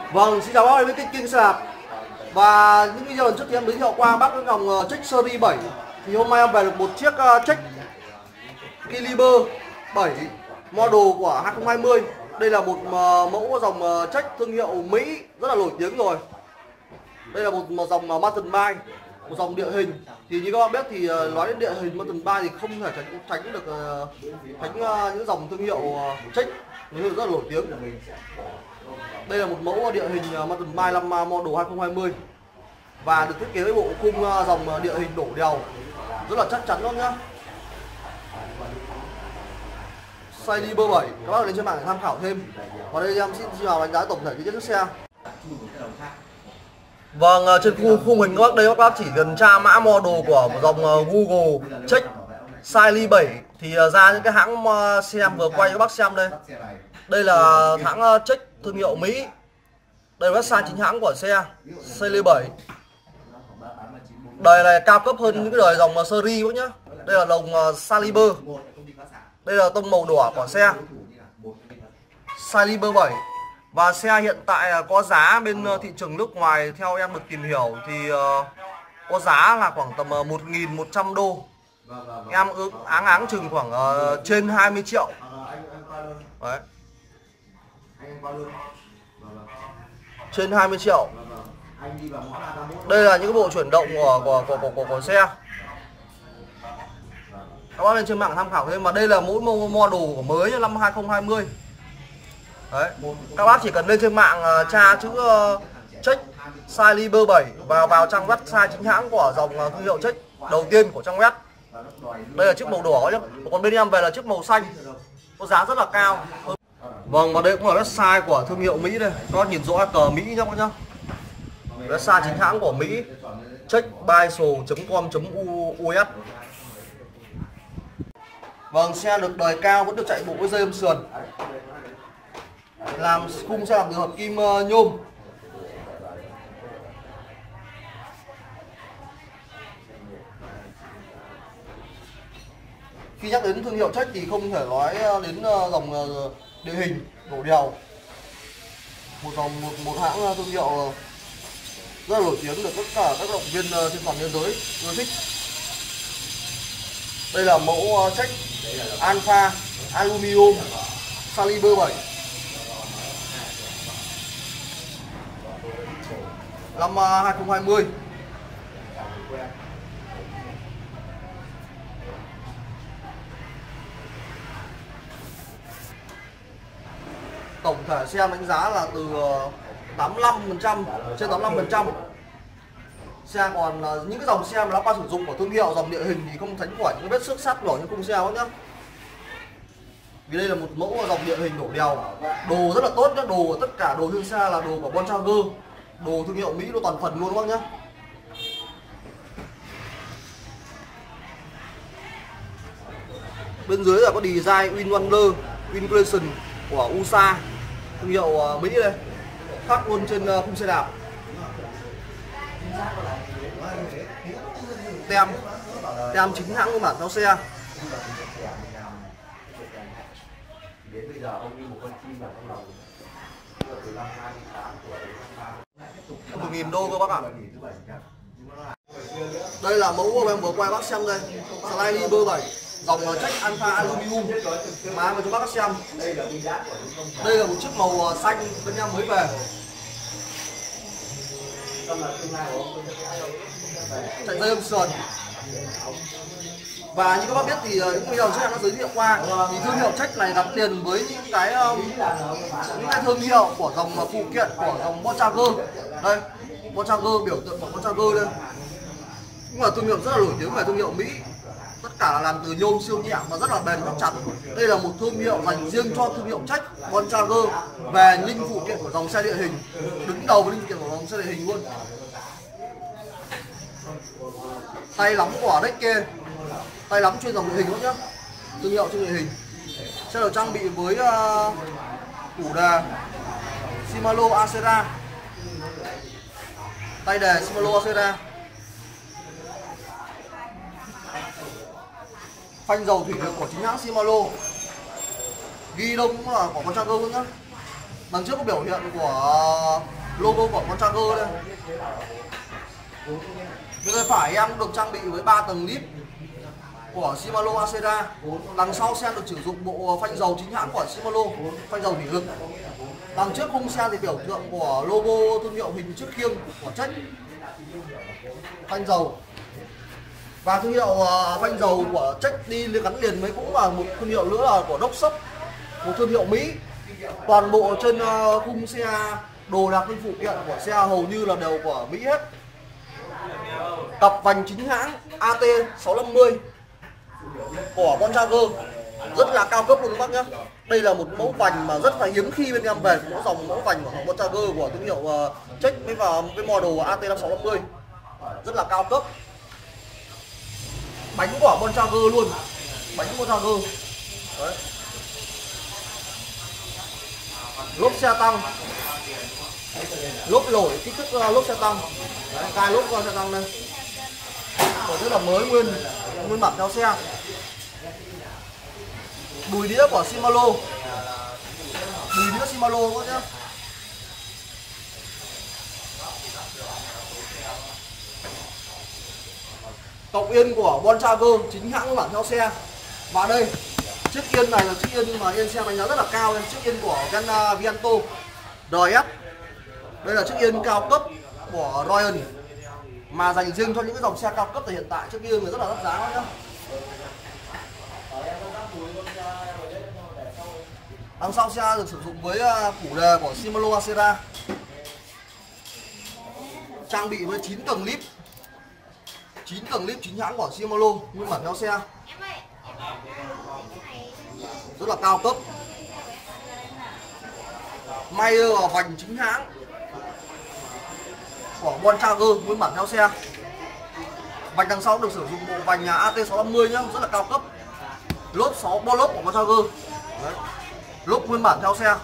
Vâng, xin chào bác đến với kênh xe đạp. Và những video lần trước thì em giới thiệu qua bác cái dòng Trek series 7. Thì hôm nay em về được một chiếc Trek Caliber 7 model của 2020. Đây là một mẫu dòng Trek thương hiệu Mỹ rất là nổi tiếng rồi. Đây là một dòng mountain bike, một dòng địa hình. Thì như các bạn biết thì nói đến địa hình mountain bike thì không thể tránh được những dòng thương hiệu Trek rất là nổi tiếng. Đây là một mẫu địa hình mountain bike năm model 2020 và được thiết kế với bộ khung dòng địa hình đổ đèo rất là chắc chắn luôn nhá. Caliber 7, các bác lên trên mạng để tham khảo thêm. Và đây em xin chào đánh giá tổng thể cái chiếc xe. Vâng, trên khung hình các bác đây các bác chỉ cần tra mã model của dòng Google Trek Caliber 7 thì ra những cái hãng xe em vừa quay các bác xem đây. Đây là hãng Trek thương hiệu Mỹ. Đây là website chính hãng của xe Caliber 7. Đời này cao cấp hơn những cái đời dòng series các nhá. Đây là dòng Caliber. Đây là tông màu đỏ của xe Caliber 7. Và xe hiện tại có giá bên thị trường nước ngoài, theo em được tìm hiểu thì có giá là khoảng tầm 1.100 đô. Em áng chừng khoảng trên 20 triệu. Đấy. Trên 20 triệu. Đây là những bộ chuyển động của xe. Các bác lên trên mạng tham khảo thêm. Và đây là mỗi model của mới năm 2020. Đấy. Các bác chỉ cần lên trên mạng tra chữ Trek Caliber 7 và vào trang website chính hãng của dòng thương hiệu Trek đầu tiên của trang web. Đây là chiếc màu đỏ nhé. Còn bên em về là chiếc màu xanh, có giá rất là cao. Vâng, và đây cũng là website của thương hiệu Mỹ đây. Các bác nhìn rõ cờ Mỹ nhá. Website chính hãng của Mỹ, trekbicycle.com.us. Vâng, xe được đời cao, vẫn được chạy bộ với dây âm sườn. Làm khung xe làm từ hợp kim nhôm. Khi nhắc đến thương hiệu Trek thì không thể nói đến dòng địa hình đổ đèo. Một hãng thương hiệu rất là nổi tiếng, được tất cả các động viên trên toàn thế giới ưa thích. Đây là mẫu Trek Alpha Aluminum Caliber 7 năm 2020. Tổng thể xe đánh giá là từ 85%, trên 85%. Xe còn những cái dòng xe mà đã qua sử dụng của thương hiệu dòng địa hình thì không tránh khỏi những vết xước sắt nhỏ như khung xe nhá. Vì đây là một mẫu dòng địa hình đổ đèo, đồ rất là tốt nhá, tất cả đồ trên xe là đồ của Bontrager, đồ thương hiệu Mỹ, đồ toàn phần luôn các bác nhá. Bên dưới là có design Win Wonder, Win Creation của USA, thương hiệu Mỹ đây, khác luôn trên khung xe đạp. Tem chính hãng của bản theo xe. Đến bây giờ ông như một con chim vào trong lòng. 1.000 đô cơ bác ạ. Đây là mẫu em vừa quay bác xem đây, Caliber 7 dòng Trek Alpha Aluminum mà cho bác xem. Đây là một chiếc màu xanh bên em mới về. Chạy dây âm sườn. Và như các bác biết thì những video trước em đã giới thiệu qua thì thương hiệu Trek này gắn liền với những cái thương hiệu của dòng phụ kiện của dòng Bontrager. Đây, Bontrager, biểu tượng của Bontrager đây. Cũng là thương hiệu rất là nổi tiếng về thương hiệu Mỹ. Tất cả là làm từ nhôm siêu nhẹ và rất là bền chắc chắn. Đây là một thương hiệu dành riêng cho thương hiệu Trek Bontrager về linh phụ kiện của dòng xe địa hình, đứng đầu với linh phụ kiện của dòng xe địa hình luôn. Tay nắm của Dekke, tay nắm chuyên dòng địa hình luôn nhá, thương hiệu chuyên địa hình. Xe được trang bị với tủ đề Shimano Acera, tay đề Shimano Acera, phanh dầu thủy lực của chính hãng Shimano, ghi đông cũng là của con Tracker luôn nhá. Đằng trước có biểu hiện của logo của con Trager đây. Bên tay phải em được trang bị với 3 tầng lip của Shimano Acera. Đằng sau xe được sử dụng bộ phanh dầu chính hãng của Shimano, phanh dầu thủy lực. Đằng trước khung xe thì biểu tượng của logo thương hiệu hình chiếc khiêng của Trek, phanh dầu. Và thương hiệu phanh dầu của Trek đi gắn liền với cũng là một thương hiệu nữa là của Doxop, một thương hiệu Mỹ. Toàn bộ trên khung xe, đồ đạc linh phụ kiện của xe hầu như là đều của Mỹ hết. Cặp vành chính hãng AT650 của con Trager rất là cao cấp luôn các bác nhé. Đây là một mẫu vành mà rất là hiếm khi bên em về có dòng mẫu vành của con Trager của thương hiệu Trek với vào cái model AT650 rất là cao cấp. Bánh của con Trager luôn, bánh con Trager. Đấy. Lốp xe tăng, lốp lỗi kích thước lốp xe tăng. Đấy, cài lốp xe tăng đây, rất là mới, nguyên bản theo xe. Đùi đĩa của Shimano, đùi đĩa Shimano các nhé. Cọc yên của Bon Trager chính hãng bản theo xe. Và đây, chiếc yên này là chiếc yên mà yên xe đánh giá rất là cao đây. Chiếc yên của Vianto RS. Đây là chiếc yên cao cấp của Royal mà dành riêng cho những cái dòng xe cao cấp thì hiện tại chiếc yên này rất là đắt giá nhá. Đằng sau xe được sử dụng với phủ đề của Shimano Acera, trang bị với 9 tầng lip, 9 tầng lip chính hãng của Shimano nguyên bản theo xe, rất là cao cấp. Mayer và vành chính hãng của Bon Trager nguyên bản theo xe. Vành đằng sau được sử dụng bộ vành AT650 nhá, rất là cao cấp. Lốp 6 bo lốp của Bon Trager. Đấy. Lốp nguyên bản theo xe.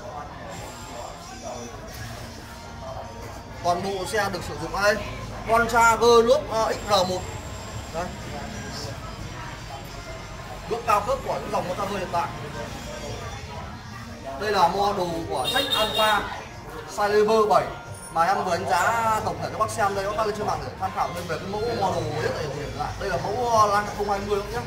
Toàn bộ xe được sử dụng đây Bon Trager lốp XR1. Đấy. Lốp cao cấp của những dòng Bon Trager hiện tại. Đây là model của Trek Alpha Cyber 7 mà em vừa đánh giá tổng thể cho bác xem đây, các bác lên trên mạng để tham khảo thêm về cái mẫu model nhất này hiện tại. Đây là mẫu Lan 2020 nhé.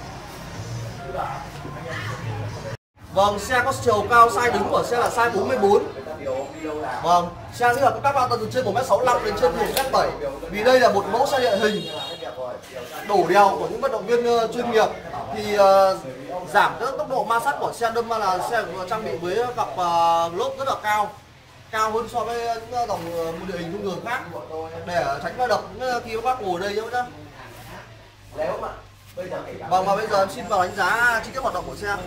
Vâng, xe có chiều cao size đứng của xe là size 44. Vâng, xe sẽ là các bạn từ trên 1m65 đến trên 1m7. Vì đây là một mẫu xe địa hình đổ đèo của những vận động viên chuyên nghiệp thì giảm cái tốc độ ma sát của xe, đâm ra là xe trang bị với cặp lốp rất là cao, cao hơn so với những dòng địa hình thông thường khác để tránh va đập khi các bác ngồi đây nhá. Vâng, và bây giờ em xin vào đánh giá chi tiết hoạt động của xe.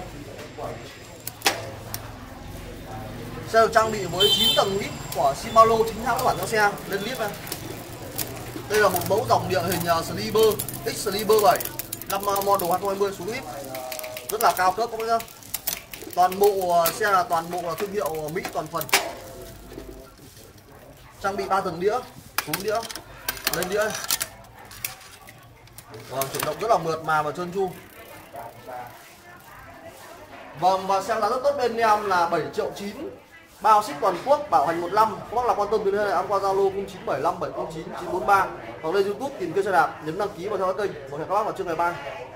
Xe được trang bị với 9 tầng lip của Shimano chính hãng bản theo xe lên lip này. Đây là một mẫu dòng địa hình Sliber X Sliber 7 năm model 2020 xuống lip, rất là cao cấp các bác nhá. Toàn bộ xe là toàn bộ là thương hiệu Mỹ toàn phần. Trang bị 3 tầng đĩa, xuống đĩa, lên đĩa. Vâng, chuyển động rất là mượt mà và trơn tru. Vâng, và xe giá rất tốt bên em là 7,9 triệu, bao ship toàn quốc, bảo hành 1 năm. Các bác nào quan tâm đến đây là em qua Zalo 0975 709 943 hoặc lên YouTube tìm kênh xe đạp, nhấn đăng ký và theo dõi kênh. Và hẹn các bác vào chương ngày 3.